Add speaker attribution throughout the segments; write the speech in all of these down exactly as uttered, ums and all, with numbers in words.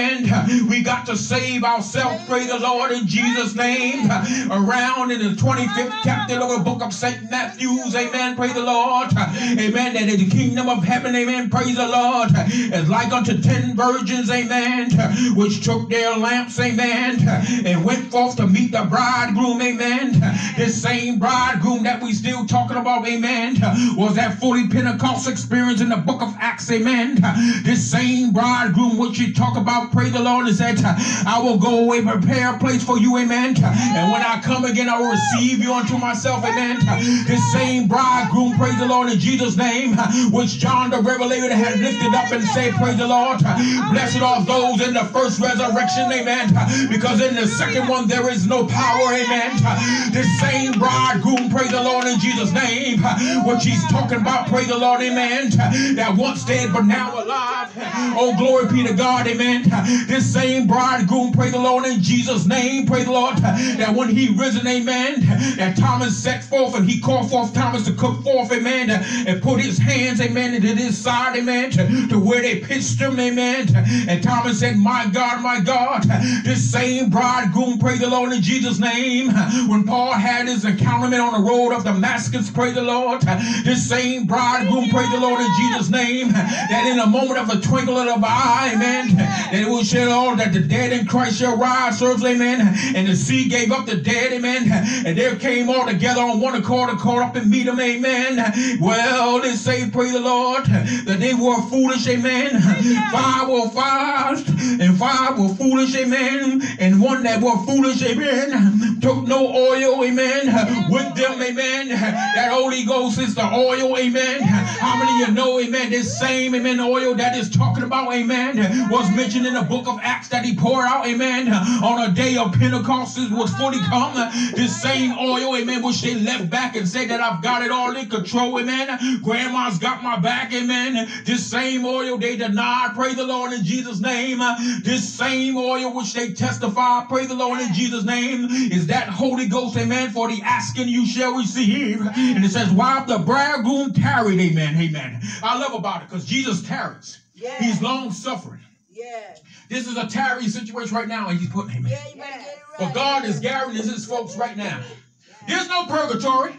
Speaker 1: amen, we got to save ourselves, praise the Lord, in Jesus' name. Around in the twenty-fifth chapter of the book of Saint Matthew's, amen, praise the Lord, amen, that in the kingdom of heaven, amen, praise the Lord, is like unto ten virgins, amen, which took their lamps, amen, and went forth to meet the bridegroom, amen. This same bridegroom that we still talking about, amen, was that fully Pentecost experience in the book of Acts, amen. This same bridegroom which you talk about, praise the Lord, is that I will go away and prepare a place for you, amen, and when I come again I will receive you unto myself, amen. This same bridegroom, praise the Lord, in Jesus' name, which John the Revelator had lifted up and said, praise the Lord, blessed are those in the first resurrection, amen, because in the second one there is no power, amen. This same bridegroom, praise the Lord, in Jesus' name, which he's talking about, praise the Lord, amen, that once dead but now alive, oh glory be to God, amen. This same bridegroom, praise the Lord, in Jesus' name, praise the Lord, that when he risen, amen, that Thomas set forth and he called forth Thomas to come forth, amen, and put his hands, amen, into his side, amen, to, to where they pitched him, amen, and Thomas said, my God, my God, this same bridegroom, praise the Lord, in Jesus' name, when Paul had his encounter on the road of Damascus, praise the Lord, this same bridegroom, praise the Lord, in Jesus' name, that in a moment of a twinkle of an eye, amen, that it will show all that the dead in Christ shall rise, serves, amen, and the sea gave up the dead, amen, and there came all together on one accord and caught up and meet them, amen. Well, they say, praise the Lord, that they were foolish, amen. Five were wise and five were foolish, amen, and one that were foolish, amen, took no oil, amen, with them, amen. That Holy Ghost is the oil, amen. How many of you know, amen, this same, amen, oil that is talking about, amen, was mentioned in the book of Acts that he poured out, amen, on a day of Pentecost was fully come. This same oil, amen, which they left back and said that I've got it all in control, amen. Grandma's got my back, amen. This same oil they denied, praise the Lord, in Jesus' name. This same oil which they testify, praise the Lord, in Jesus' name, is that Holy Ghost, amen, for the asking you shall receive. And it says, while the bridegroom tarried, amen, amen. I love about it because Jesus tarries. Yeah. He's long suffering. Yeah. This is a tarry situation right now, and he's putting, amen. Yeah, you right. But God is guaranteeing his folks right now. There's no purgatory.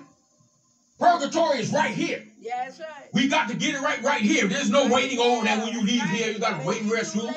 Speaker 1: Purgatory is right here. Yeah, that's right. We got to get it right right here. There's no waiting over that when you leave here. You got to wait in the restroom.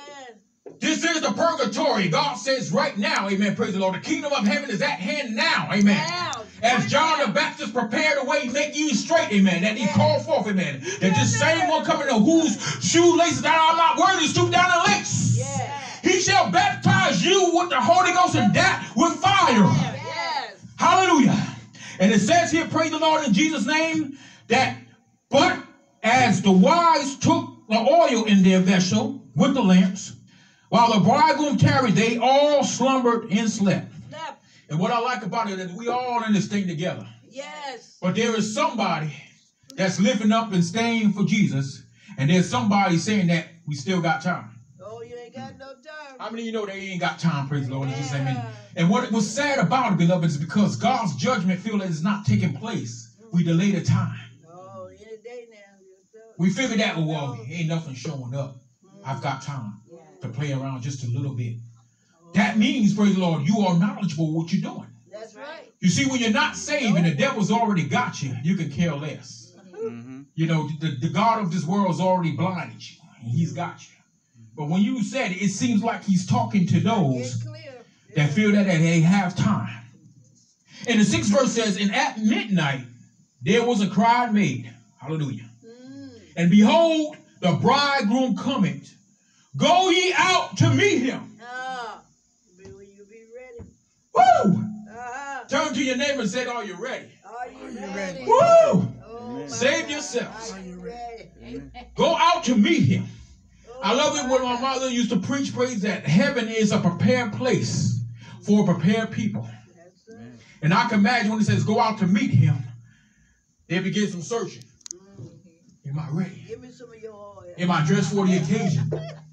Speaker 1: This is the purgatory. God says right now, amen, praise the Lord. The kingdom of heaven is at hand now, amen. Now. As John the Baptist prepared a way, make ye straight, amen. That he called forth, amen. That this same one coming to whose shoelaces that I'm not worthy, stoop down and lace. Yeah. He shall baptize you with the Holy Ghost and that with fire. Yes. Hallelujah. And it says here, praise the Lord, in Jesus' name, that but as the wise took the oil in their vessel with the lamps, while the bridegroom tarried, they all slumbered and slept. Yep. And what I like about it is we all in this thing together. Yes. But there is somebody that's living up and staying for Jesus, and there's somebody saying that we still got time.
Speaker 2: Oh, you ain't got no time.
Speaker 1: How many of you know they ain't got time, praise the Lord? Yeah. Amen. And what was sad about it, beloved, is because God's judgment feel that it's not taking place. We delay the time.
Speaker 2: Oh, any day now.
Speaker 1: We figured that, well, ain't nothing showing up. I've got time to play around just a little bit. That means, praise the Lord, you are knowledgeable what you're doing.
Speaker 2: That's right.
Speaker 1: You see, when you're not saved and the devil's already got you, you can care less. Mm-hmm. You know, the, the God of this world has already blinded you, and he's got you. But when you said it, it seems like he's talking to those that feel that they have time. And the sixth verse says, and at midnight there was a cry made. Hallelujah. Mm. And behold, the bridegroom cometh. Go ye out to meet him.
Speaker 2: Uh, will you be ready?
Speaker 1: Woo! Uh-huh. Turn to your neighbor and say, are you ready?
Speaker 2: Are you, are you ready? ready?
Speaker 1: Woo!
Speaker 2: Oh,
Speaker 1: save yourselves.
Speaker 2: Are you ready?
Speaker 1: Go out to meet him. Oh, I love it when my mother used to preach, praise that heaven is a prepared place for prepared people. That's right. And I can imagine when it says go out to meet him, they begin some searching. Mm-hmm. Am I ready?
Speaker 2: Give me some of your oil.
Speaker 1: Am I dressed for the occasion?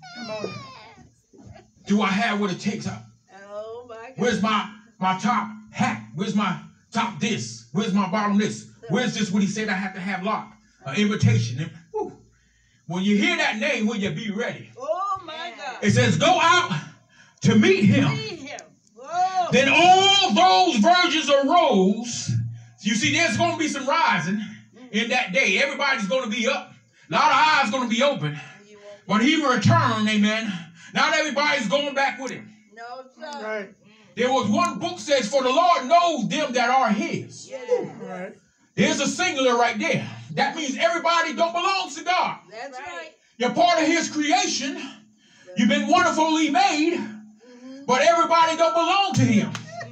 Speaker 1: Do I have what it takes?
Speaker 2: Oh my God.
Speaker 1: Where's my, my top hat? Where's my top this? Where's my bottom this? Where's this what he said I have to have locked? An invitation. Woo. When you hear that name, will you be ready?
Speaker 2: Oh my God.
Speaker 1: It says, go out to meet him.
Speaker 2: Meet him. Whoa.
Speaker 1: Then all those virgins arose. You see, there's going to be some rising in that day. Everybody's going to be up. A lot of eyes going to be open. When he returned, amen, not everybody's going back with him.
Speaker 2: No, sir.
Speaker 3: Right.
Speaker 1: There was one book says, for the Lord knows them that are his.
Speaker 2: Yeah.
Speaker 3: Right.
Speaker 1: There's a singular right there. That means everybody don't belong to God.
Speaker 2: That's right.
Speaker 1: You're part of his creation. You've been wonderfully made,
Speaker 2: Mm-hmm.
Speaker 1: but everybody don't belong to him.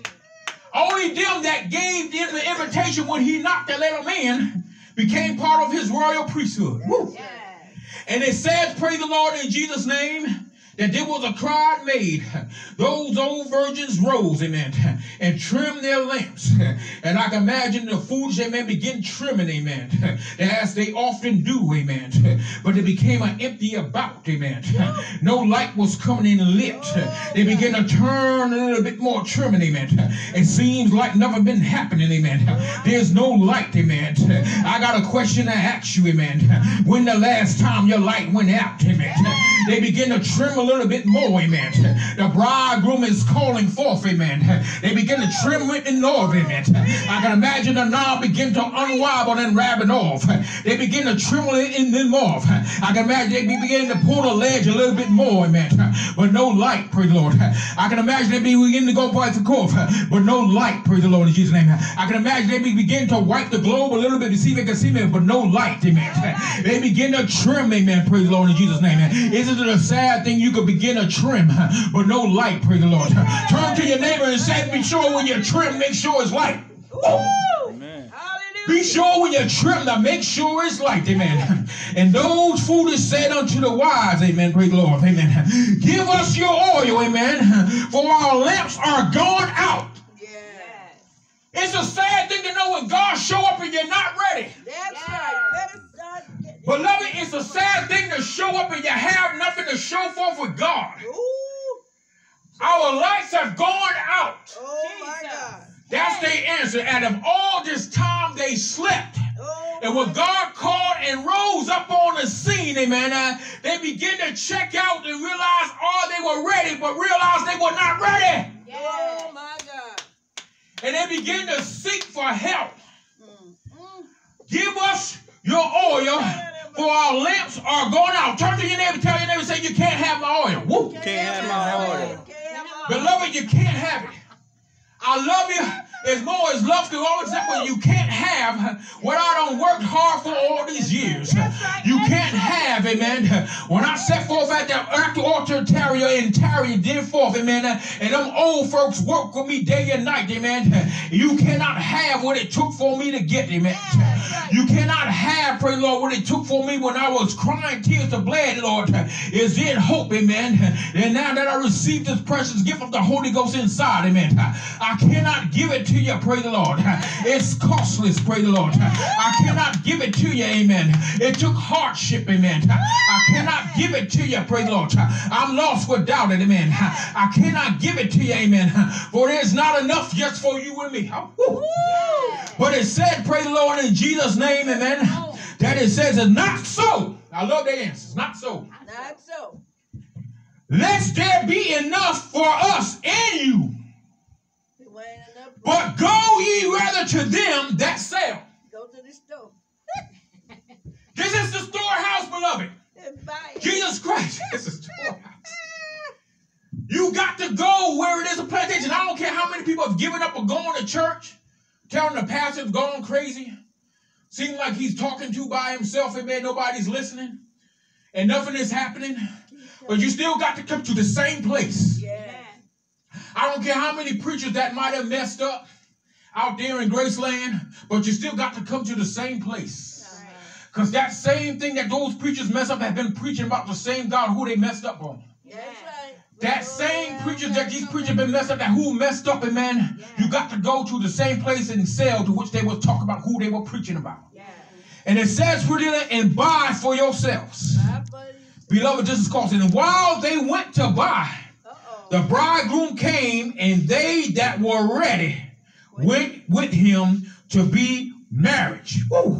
Speaker 1: Only them that gave him the invitation when he knocked and let them in became part of his royal priesthood. Woo.
Speaker 2: Yeah.
Speaker 1: And it says, praise the Lord in Jesus' name, that there was a cry made. Those old virgins rose, amen, and trimmed their lamps. And I can imagine the fools, amen, begin trimming, amen, as they often do, amen. But it became an empty about, amen. No light was coming in and lit. They began to turn a little bit more trimming, amen. It seems like never been happening, amen. There's no light, amen. I got a question to ask you, amen. When the last time your light went out, amen? They begin to trim a little bit more, amen. The bridegroom is calling forth, amen. They begin to trim it in Lord, amen. I can imagine the knob begin to unwobble and rabbit off. They begin to trim it in them off. I can imagine they begin to pull the ledge a little bit more, amen. But no light, praise the Lord. I can imagine they begin to go back and forth, but no light, praise the Lord in Jesus' name. I can imagine they begin to wipe the globe a little bit to see if they can see me, but no light, amen. They begin to trim, amen, praise the Lord in Jesus' name. Isn't it a sad thing you could begin to trim, but no light, praise the Lord. Turn to your neighbor and say, be sure when you trim, make sure it's light.
Speaker 3: Amen.
Speaker 2: Hallelujah.
Speaker 1: Be sure when you trim, now make sure it's light, amen. And those foolish said unto the wise, amen, praise the Lord, amen. Give us your oil, amen, for our lamps are gone out.
Speaker 2: Yes.
Speaker 1: It's a sad thing to know when God show up and you're not ready.
Speaker 2: That's right. Better start getting.
Speaker 1: Beloved, it's a sad thing to show up and you have nothing to show forth with God.
Speaker 2: Ooh.
Speaker 1: Our lights have gone out.
Speaker 2: Oh, my God.
Speaker 1: That's their answer. And of all this time they slept.
Speaker 2: Oh,
Speaker 1: And when God called and rose up on the scene, amen, uh, they begin to check out and realize, oh, they were ready, but realized they were not ready.
Speaker 2: oh, my God.
Speaker 1: And they begin to seek for help.
Speaker 2: Mm, mm.
Speaker 1: Give us your oil, for our lamps are going out. Turn to your neighbor, tell your neighbor, say, you can't have my oil. Woo.
Speaker 3: Can't have my oil.
Speaker 2: Can't have my oil.
Speaker 1: Beloved, you can't have it. I love you as more as love can always say, but you can't have what I done worked hard for all these years. You can't have, amen. When I set forth at the, at the altar terrier and tarry did forth, amen, and them old folks work with me day and night, amen. You cannot have what it took for me to get, amen. You cannot have, pray Lord, what it took for me when I was crying tears of blood, Lord, is in hope, amen. And now that I received this precious gift of the Holy Ghost inside, amen, I cannot give it to you, pray the Lord. It's costless, pray the Lord. I cannot give it to you, amen. It took hardship, amen. I cannot give it to you, pray the Lord. I'm lost without it, amen. I cannot give it to you, amen. For there's not enough just for you and me. But it said, pray the Lord, in Jesus' name, amen, that it says it's not so. I love the answers. Not so.
Speaker 2: Not so.
Speaker 1: Lest there be enough for us and you.
Speaker 2: There ain't enough.
Speaker 1: But go ye rather to them that sell.
Speaker 2: Go to the store
Speaker 1: This is the storehouse, beloved.
Speaker 2: and buy it.
Speaker 1: Jesus Christ. This is the storehouse. You got to go where it is a plantation. I don't care how many people have given up or going to church, telling the pastor's gone crazy. Seems like he's talking to by himself, amen. Nobody's listening. And nothing is happening. But you still got to come to the same place.
Speaker 2: Yeah.
Speaker 1: I don't care how many preachers that might have messed up out there in Graceland, but you still got to come to the same place. Because that same thing that those preachers mess up have been preaching about the same God who they messed up on.
Speaker 2: That's right.
Speaker 1: That same preachers that these preachers been messed up, that who messed up, amen, you got to go to the same place and sell to which they will talk about who they were preaching about.
Speaker 2: Yeah.
Speaker 1: And it says, put it and buy for yourselves.
Speaker 2: My buddy.
Speaker 1: Beloved, this is costing. And while they went to buy,
Speaker 2: Uh-oh.
Speaker 1: the bridegroom came, and they that were ready went with him to be marriage. Woo.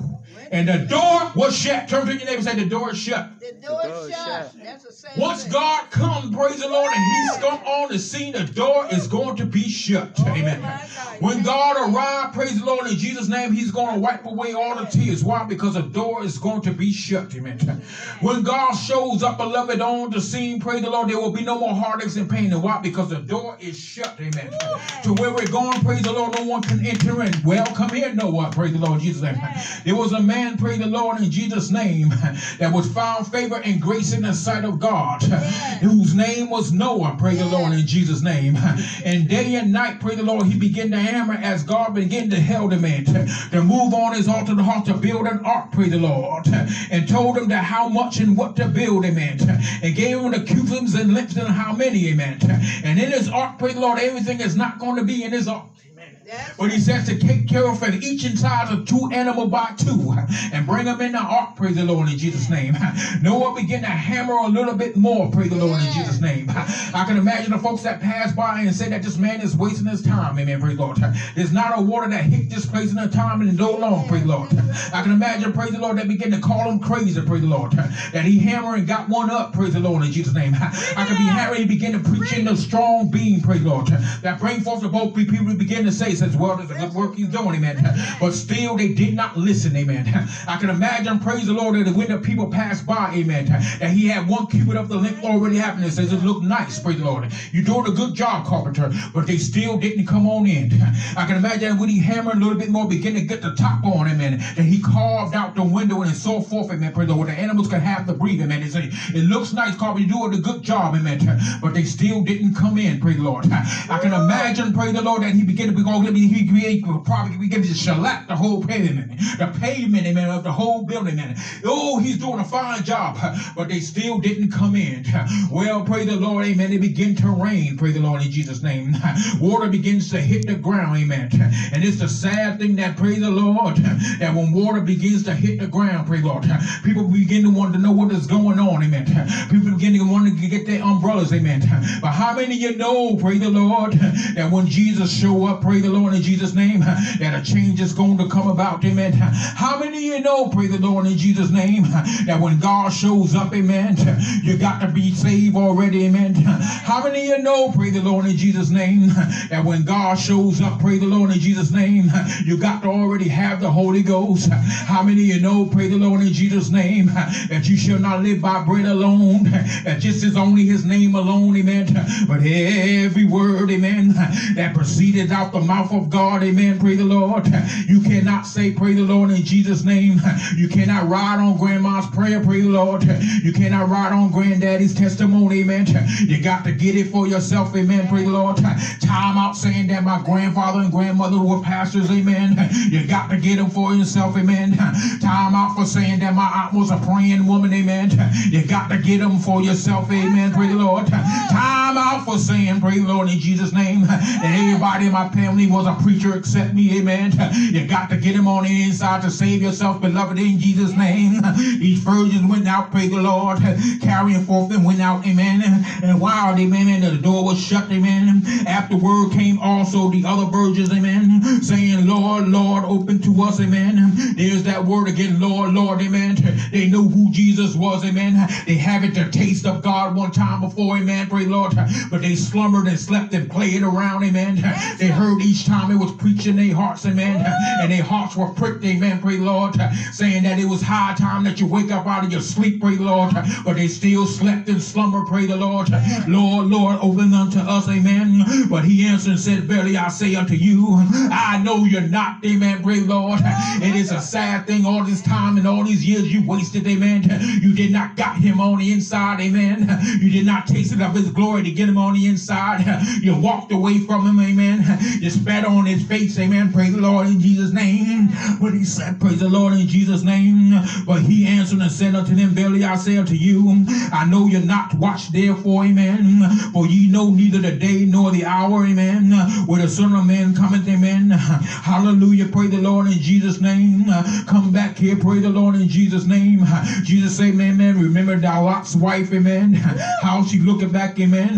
Speaker 1: And the door was shut. Turn to your neighbor and say, the door is shut.
Speaker 2: The door
Speaker 3: The door
Speaker 2: is
Speaker 3: is
Speaker 2: shut.
Speaker 3: shut.
Speaker 2: That's the same
Speaker 1: Once
Speaker 2: thing.
Speaker 1: God come, praise the Lord, and he's come on the scene, the door is going to be shut.
Speaker 2: Oh,
Speaker 1: Amen.
Speaker 2: my God.
Speaker 1: When God arrived, praise the Lord, in Jesus' name, he's going to wipe away all the tears. Why? Because the door is going to be shut. Amen. When God shows up, beloved, on the scene, praise the Lord, there will be no more heartaches and pain. And why? Because the door is shut. Amen. To where we're going, praise the Lord, no one can enter in. Well, come here, no one, praise the Lord, in Jesus' name. There was a man, praise the Lord, in Jesus' name, that was found favor and grace in the sight of God, whose name was Noah, praise the Lord, in Jesus' name. And day and night, praise the Lord, he began to hammer as God began to help him in to, to move on his altar to heart to build an ark, praise the Lord, and told him that how much and what to build, amen, and gave him the cubits and lengths and how many, amen. And in his ark, praise the Lord, everything is not going to be in his ark.
Speaker 2: That's
Speaker 1: But he says to take care of it, each inside of two animal by two, and bring them in the ark, praise the Lord, in Jesus' name. Noah began to hammer a little bit more, praise the Lord, in Jesus' name. I can imagine the folks that pass by and say that this man is wasting his time, amen, praise the Lord. There's not a water that hit this place in the time and no long, praise the Lord. I can imagine, praise the Lord, that begin to call him crazy, praise the Lord. That he hammered and got one up, praise the Lord, in Jesus' name. I can be hammering and begin to preach in the strong beam, praise the Lord. That bring forth the both people to begin to say, says, well, there's a good work he's doing, amen. But still, they did not listen, amen. I can imagine, praise the Lord, that when the people passed by, amen, that he had one cubit of the length already happening. It says it looked nice, praise the Lord. You're doing a good job, carpenter, but they still didn't come on in. I can imagine when he hammered a little bit more, begin to get the top on, amen, that he carved out the window and so forth, amen, praise the Lord. The animals can have to breathe, amen. They say, it looks nice, carpenter, you're doing a good job, amen, but they still didn't come in, praise the Lord. I can imagine, praise the Lord, that he began to be going, he create probably we give you shellac the whole pavement, the pavement, amen, of the whole building, amen. Oh, he's doing a fine job, but they still didn't come in. Well, praise the Lord, amen. It began to rain, praise the Lord, in Jesus' name. Water begins to hit the ground, amen. And it's the sad thing that, praise the Lord, that when water begins to hit the ground, praise the Lord, people begin to want to know what is going on, amen. People begin to want to get their umbrellas, amen. But how many of you know, praise the Lord, that when Jesus show up, praise the Lord, in Jesus' name, that a change is going to come about, amen. How many of you know, praise the Lord, in Jesus' name, that when God shows up, amen, you got to be saved already, amen. How many of you know, praise the Lord, in Jesus' name, that when God shows up, praise the Lord, in Jesus' name, you got to already have the Holy Ghost. How many of you know, praise the Lord, in Jesus' name, that you shall not live by bread alone, that just is only his name alone, amen, but every word, amen, that proceeded out the mouth of God, amen, praise the Lord. You cannot say, praise the Lord, in Jesus' name. You cannot ride on grandma's prayer, praise the Lord. You cannot ride on granddaddy's testimony, amen. You got to get it for yourself, amen, praise the Lord. Time out saying that my grandfather and grandmother were pastors, amen. You got to get them for yourself, amen. Time out for saying that my aunt was a praying woman, amen. You got to get them for yourself, amen, praise the Lord. Time out for saying, praise the Lord, in Jesus' name, that everybody in my family was a preacher except me, amen. You got to get him on the inside to save yourself, beloved, in Jesus' name. These virgins went out, praise the Lord, carrying forth and went out, amen. And while, amen, the door was shut, amen, afterward came also the other virgins, amen, saying, Lord, Lord, open to us, amen. There's that word again, Lord, Lord, amen. They knew who Jesus was, amen. They haven't the taste of God one time before, amen, praise the Lord, but they slumbered and slept and played around, amen. They heard each time it was preaching their hearts, amen, and their hearts were pricked, amen, praise the Lord, saying that it was high time that you wake up out of your sleep, praise the Lord, but they still slept in slumber, praise the Lord. Lord, Lord, open unto us, amen. But he answered and said, verily I say unto you, I know you're not, amen, praise the Lord. It is a sad thing, all this time and all these years you wasted, amen. You did not got him on the inside, amen. You did not taste it of his glory to get him on the inside. You walked away from him, amen. You spat on his face, amen, praise the Lord, in Jesus' name. But he said, praise the Lord, in Jesus' name. But he answered and said unto them, verily I say unto you, I know you're not watched therefore, amen. For ye know neither the day nor the hour, amen, where the Son of Man cometh, amen. Hallelujah, praise the Lord, in Jesus' name. Come back here, praise the Lord, in Jesus' name. Jesus say, amen, man, remember thou Lot's wife, amen. How she looking back, amen.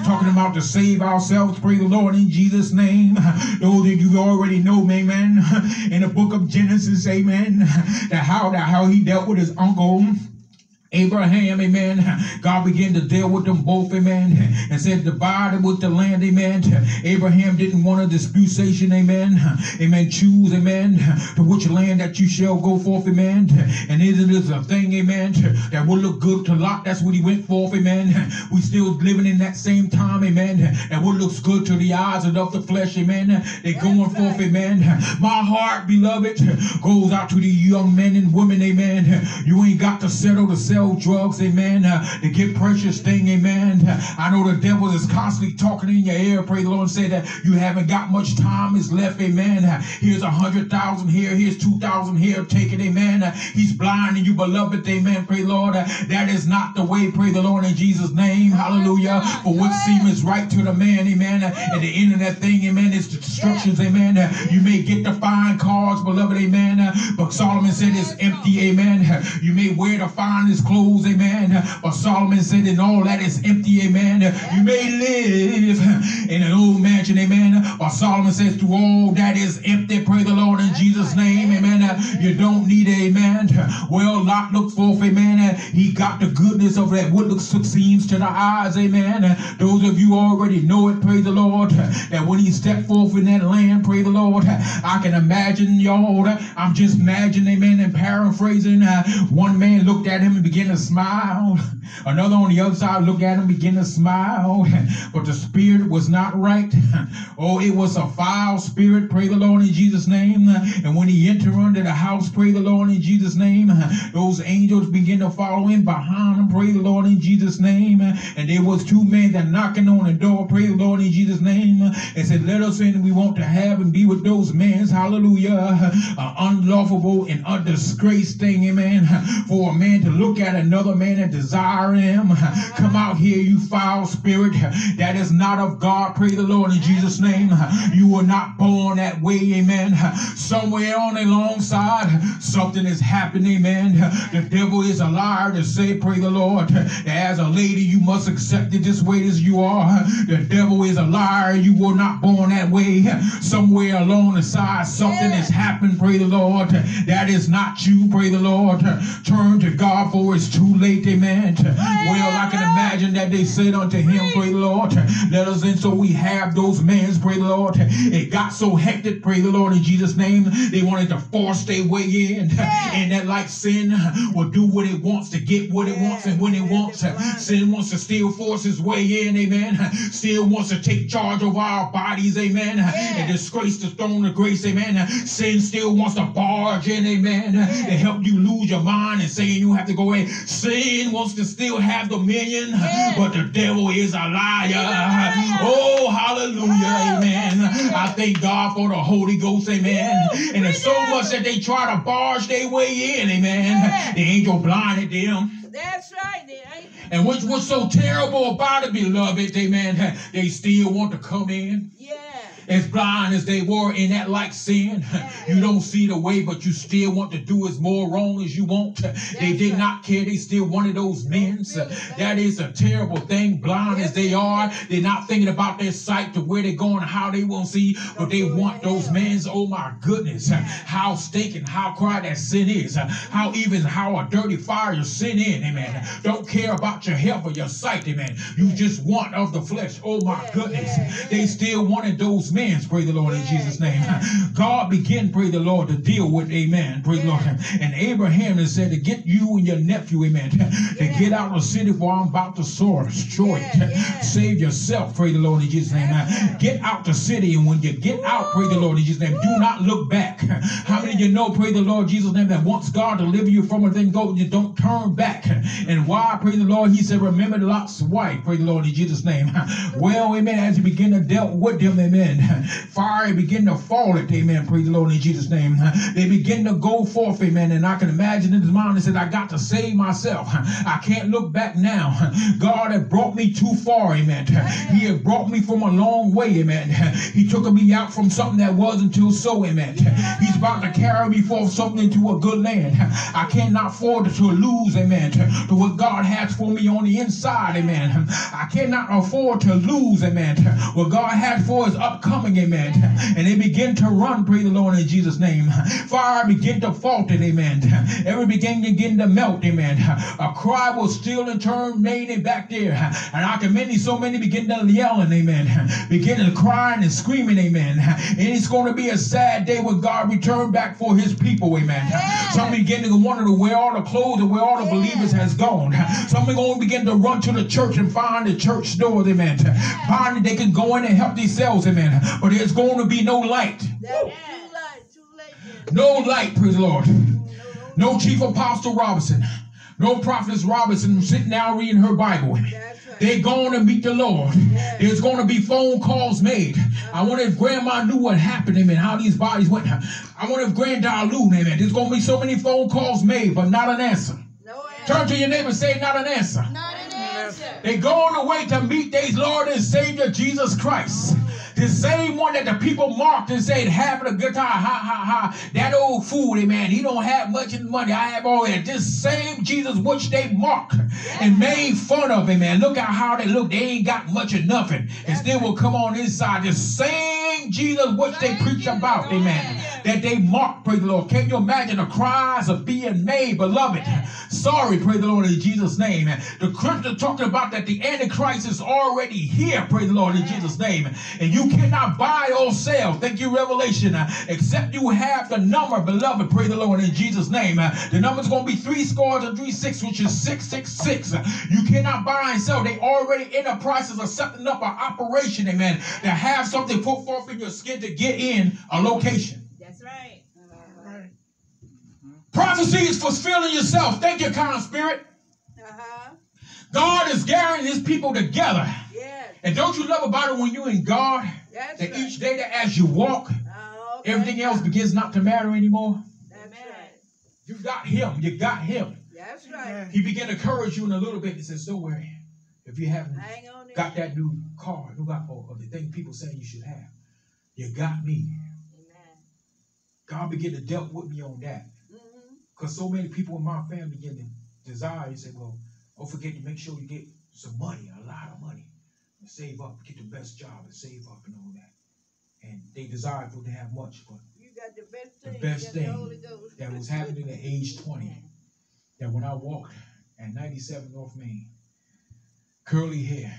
Speaker 1: He's talking about to save ourselves, praise the Lord, in Jesus' name. Those that you already know, amen, in the book of Genesis, amen, that how, that how he dealt with his uncle Abraham, amen. God began to deal with them both, amen, and said divided with the land, amen. Abraham didn't want a disputation, amen. Amen. Choose, amen, to which land that you shall go forth, amen. And it is a thing, amen, that will look good to Lot. That's what he went forth, amen. We still living in that same time, amen, that what looks good to the eyes and of the flesh, amen. They're going forth, amen. My heart, beloved, goes out to the young men and women, amen. You ain't got to settle to sell drugs, amen, uh, to get precious thing, amen. I know the devil is constantly talking in your ear, praise the Lord, and say that you haven't got much time is left, amen. Uh, here's a hundred thousand here, here's two thousand here, take it, amen. Uh, he's blinding you, beloved, amen, praise the Lord. Uh, that is not the way, praise the Lord, in Jesus' name, hallelujah. For what seems right to the man, amen, uh, at the end of that thing, amen, is the destructions, amen. Uh, you may get the fine cars, beloved, amen, uh, but Solomon said it's empty, amen. Uh, you may wear the finest clothes, amen, but Solomon said and all that is empty, amen. You may live in an old mansion, amen, but Solomon says to all that is empty, praise the Lord, in Jesus' name, amen. You don't need, amen. Well, Lot looked forth, amen. He got the goodness of that what looks seems to the eyes, amen. Those of you already know it, praise the Lord, that when he stepped forth in that land, praise the Lord, I can imagine, y'all, I'm just imagining, amen, and paraphrasing, uh, one man looked at him and began to smile. Another on the other side looked at him, began to smile, but the spirit was not right. Oh, it was a foul spirit, praise the Lord, in Jesus' name. And when he entered under the house, praise the Lord, in Jesus' name, those angels began to follow him behind him, praise the Lord, in Jesus' name. And there was two men that knocking on the door, praise the Lord, in Jesus' name, and said, let us in, we want to have and be with those men, hallelujah. An unlawful and undisgraced thing, amen, for a man to look at another man and desire him. Come out here, you foul spirit. That is not of God, praise the Lord, in Jesus' name. You were not born that way, amen. Somewhere on alongside, something is happening, amen. The devil is a liar to say, praise the Lord, that as a lady, you must accept it this way as you are. The devil is a liar. You were not born that way. Somewhere along the side, something has happened, praise the Lord. That is not you, praise the Lord. Turn to God, for it's too late, amen. Well, I can imagine that they said unto him, praise the Lord, let us in. So we have those men, praise the Lord. It got so hectic, praise the Lord, in Jesus' name. They wanted to force their way in. And that like sin will do what it wants to get what it wants and when it wants. Sin wants to still force its way in, amen. Still wants to take charge of our bodies, amen. And disgrace the throne of grace, amen. Sin still wants to barge in, amen, to help you lose your mind and saying you have to go in. Sin wants to still have dominion, yeah. But the devil is a liar. Yeah. Oh, hallelujah, amen. I thank God for the Holy Ghost, amen. And it's so much that they try to barge their way in, amen. Yeah. The angel blinded them.
Speaker 2: That's right.
Speaker 1: And which was so terrible about it, beloved, amen, they still want to come in. Yeah. As blind as they were in that like sin, you don't see the way, but you still want to do as more wrong as you want. They did not care. They still wanted those men. That is a terrible thing. Blind as they are, they're not thinking about their sight to where they're going, how they won't see, but they want those men. Oh my goodness, how stinking, how cry that sin is, how even how a dirty fire sin in, amen. Don't care about your health or your sight, amen. You just want of the flesh. Oh my goodness, they still wanted those men. Praise the Lord, in Jesus' name. God began, praise the Lord, to deal with, amen, praise the Lord. And Abraham has said to get you and your nephew, amen, to get out of the city for I'm about to soar, destroy it. Save yourself, praise the Lord, in Jesus' name. Get out the city, and when you get out, praise the Lord, in Jesus' name, do not look back. How many of you know, praise the Lord, Jesus' name, that once God deliver you from it, then go, you don't turn back. And why, praise the Lord, he said, remember Lot's wife, praise the Lord, in Jesus' name. Well, amen, as you begin to deal with them, amen, amen, fire begin to fall it, amen, praise the Lord in Jesus' name. They begin to go forth, amen, and I can imagine in his mind, he said, I got to save myself. I can't look back now. God had brought me too far, amen. He had brought me from a long way, amen. He took me out from something that wasn't till so, amen. He's about to carry me forth something into a good land. I cannot afford to lose, amen, to what God has for me on the inside, amen. I cannot afford to lose, amen, what God has for his upcoming, amen. And they begin to run, praise the Lord in Jesus' name. Fire begin to falter, amen. Every begin to begin to melt, amen. A cry was still in turn made back there. And I can many, so many begin to yelling, amen. Begin to crying and screaming, amen. And it's going to be a sad day when God return back for his people, amen. Some begin to wonder where all the clothes and where all the believers has gone. Some are going to begin to run to the church and find the church doors, amen. Find that they can go in and help themselves, amen. But there's going to be no light.
Speaker 2: That's too late, too late.
Speaker 1: No light, praise the Lord. No Chief Apostle Robinson. No Prophetess Robinson sitting down reading her Bible. They're going to meet the Lord. There's going to be phone calls made. I wonder if Grandma knew what happened, amen, how these bodies went. I wonder if Granddad knew, amen. There's going to be so many phone calls made, but not an answer.
Speaker 2: No answer.
Speaker 1: Turn to your neighbor and say, not an answer.
Speaker 2: Not an answer.
Speaker 1: They're going away to meet their Lord and Savior Jesus Christ. The same one that the people mocked and said, having a good time, ha, ha, ha. That old fool, amen, he don't have much in money. I have all that. This same Jesus which they mocked and made fun of, amen. Look at how they look. They ain't got much of nothing. And still will come on inside. The same Jesus which they preach about, amen, that they mocked, praise the Lord. Can you imagine the cries of being made, beloved? Sorry, praise the Lord, in Jesus' name. The scripture talking about that the Antichrist is already here, praise the Lord, in Jesus' name. And you cannot buy or sell, thank you, Revelation, uh, except you have the number, beloved, praise the Lord, in Jesus' name. Uh, the number is going to be three scores and three six, which is six six six. Uh, you cannot buy and sell. They already in the process of setting up an operation, amen, to have something put forth in your skin to get in a location.
Speaker 2: That's right. Uh-huh.
Speaker 1: Prophecy is fulfilling yourself. Thank you, kind spirit.
Speaker 2: Uh-huh.
Speaker 1: God is gathering his people together.
Speaker 2: Yes.
Speaker 1: And don't you love about it when you're in God,
Speaker 2: That's
Speaker 1: that
Speaker 2: right.
Speaker 1: each day that as you walk,
Speaker 2: Uh, okay.
Speaker 1: everything else begins not to matter anymore.
Speaker 2: That's right.
Speaker 1: You got him. You got him.
Speaker 2: That's right.
Speaker 1: He began to encourage you in a little bit and says, don't worry. If you haven't
Speaker 2: Hang on in.
Speaker 1: got that new car, new got or, or the thing people saying you should have, you got me.
Speaker 2: Amen.
Speaker 1: God began to deal with me on that. Because so many people in my family begin to desire and say, well, don't forget to make sure you get some money, a lot of money, and save up, get the best job and save up and all that. And they desire for to have much, but
Speaker 2: You got the best
Speaker 1: the
Speaker 2: thing.
Speaker 1: best
Speaker 2: You got the Holy
Speaker 1: thing
Speaker 2: Ghost.
Speaker 1: that was happening at age twenty, that when I walked at ninety-seven North Main, curly hair,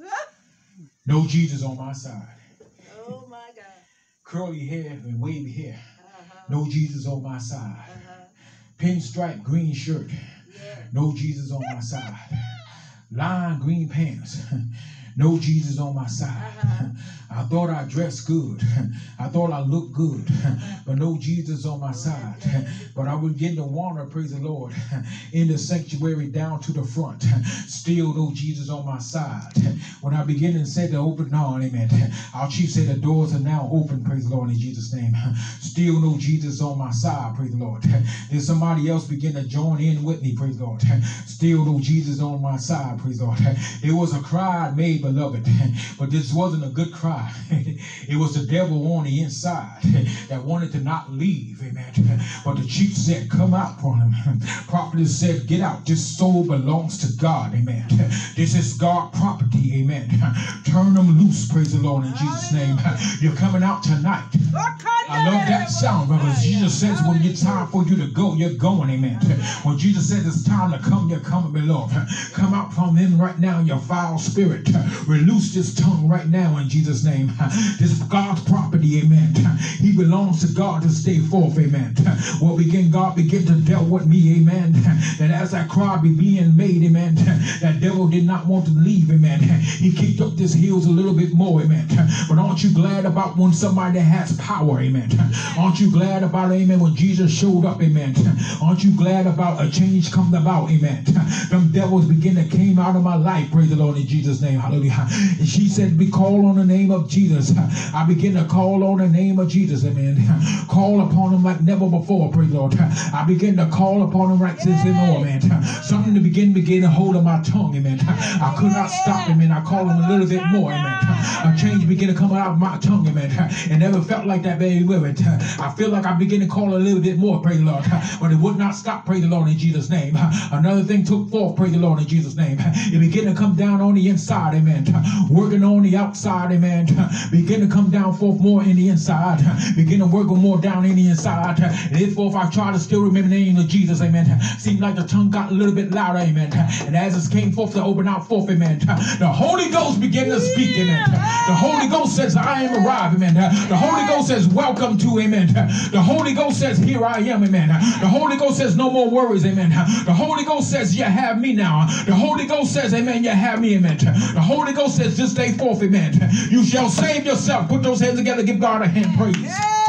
Speaker 1: no Jesus on my side.
Speaker 2: Oh my God.
Speaker 1: Curly hair and wavy hair,
Speaker 2: Uh-huh.
Speaker 1: no Jesus on my side.
Speaker 2: Uh-huh.
Speaker 1: Pinstripe green shirt,
Speaker 2: Yeah.
Speaker 1: no Jesus on my side. Lime green pants, no Jesus on my side.
Speaker 2: Uh-huh.
Speaker 1: I thought I dressed good. I thought I looked good, but no Jesus on my side. But I would begin to wander, praise the Lord, in the sanctuary down to the front. Still no Jesus on my side. When I begin and said to open on, amen. Our chief said the doors are now open, praise the Lord, in Jesus' name. Still no Jesus on my side, praise the Lord. Then somebody else begin to join in with me, praise the Lord. Still no Jesus on my side, praise the Lord. It was a cry made, beloved, but this wasn't a good cry. It was the devil on the inside that wanted to not leave, amen. But the chief said, come out from him. Prophet said, get out. This soul belongs to God, amen. This is God property, amen. Turn them loose, praise the Lord, in Jesus' name. You're coming out tonight. I love that sound, brothers. Jesus says when it's time for you to go, you're going, amen. When Jesus says it's time to come, you're coming, beloved. Come out from him right now, your foul spirit. Release this tongue right now in Jesus' name. This is God's property, amen. He belongs to God to stay forth, amen. Well, begin God begin to deal with me, amen. That as that cry be being made, amen, that devil did not want to leave, amen. He kicked up his heels a little bit more, amen. But aren't you glad about when somebody has power, amen? Aren't you glad about, amen, when Jesus showed up, amen? Aren't you glad about a change coming about, amen? Them devils begin to came out of my life, praise the Lord, in Jesus' name, hallelujah. And she said, be called on the name of of Jesus. I begin to call on the name of Jesus, amen. Call upon him like never before, praise the Lord. I begin to call upon him like this and more, man. Something to begin begin to hold on my tongue, amen. I could not stop, amen. I call him a little bit more, amen. A change began to come out of my tongue, amen. It never felt like that, baby. I feel like I begin to call a little bit more, praise the Lord. But it would not stop, praise the Lord, in Jesus' name. Another thing took forth, praise the Lord, in Jesus' name. It began to come down on the inside, amen. Working on the outside, amen. Begin to come down forth more in the inside. Begin to work more down in the inside. Therefore, if I try to still remember the name of Jesus, amen. Seemed like the tongue got a little bit louder, amen. And as it came forth to open out forth, amen. The Holy Ghost began to speak, amen. The Holy Ghost says, I am arrived, amen. The Holy Ghost says, welcome to, amen. The Holy Ghost says, here I am, amen. The Holy Ghost says, no more worries, amen. The Holy Ghost says, you have me now. The Holy Ghost says, amen, you have me, amen. The Holy Ghost says, this day forth, amen. You shall save yourself. Put those hands together, give God a hand praise.